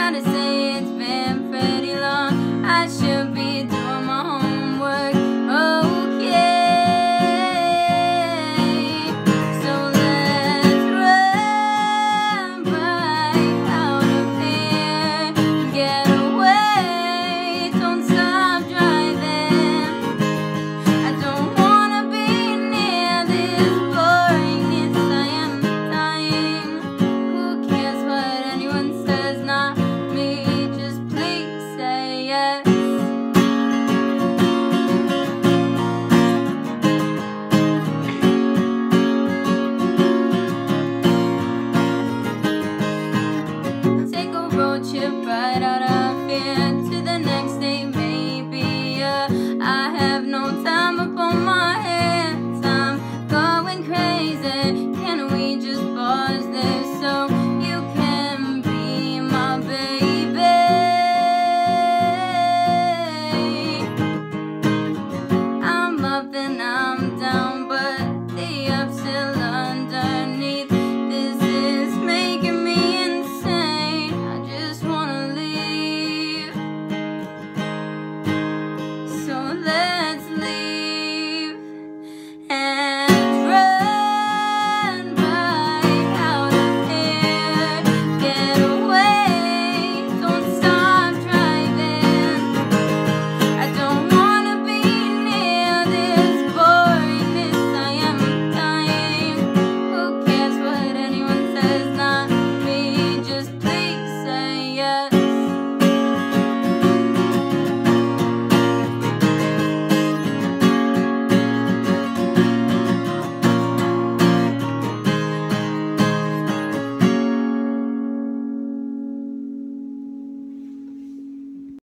gotta say it's been pretty long. I should be doing my homework. Okay, so let's run right out of here. Get away, don't stop driving. I don't wanna be near this boringness. I am dying. Who cares what anyone says? Not me, just please say yes. Take a road trip right out of here.